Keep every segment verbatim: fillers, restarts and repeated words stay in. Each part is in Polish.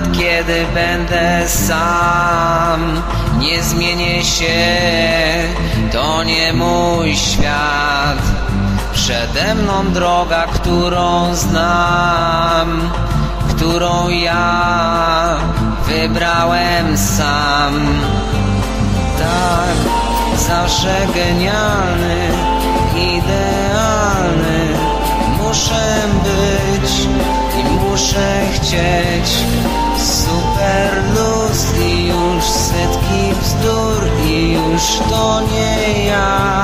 nawet kiedy będę sam, nie zmienię się, to nie mój świat. Przede mną droga, którą znam, którą ja wybrałem sam. Tak, zawsze genialny, idealny muszę być i muszę chcieć. Super luz i już setki bzdur i już to nie ja.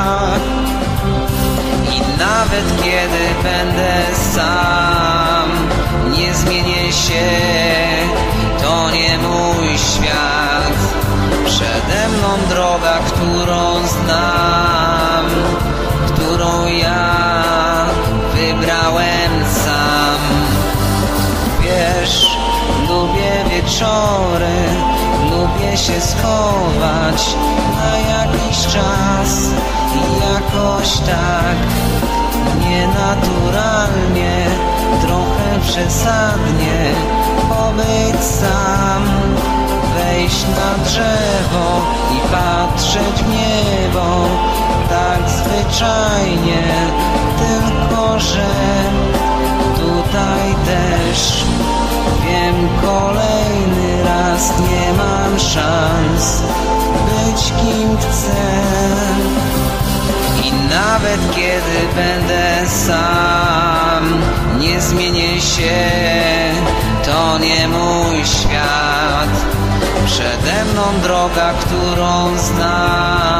I nawet kiedy będę sam, nie zmienię się, to nie mój świat. Przede mną droga, którą znam, którą ja wybrałem sam. Wiesz, lubię wieczory, lubię się schować na jakiś czas i jakoś tak nienaturalnie, trochę przesadnie pobyć sam, wejść na drzewo i patrzeć w niebo, tak zwyczajnie, tylko że tutaj też wiem, kolejny raz nie mam szans być kim chcę. I nawet kiedy będę sam, nie zmienię się, to nie mój świat. Przede mną droga, którą znam,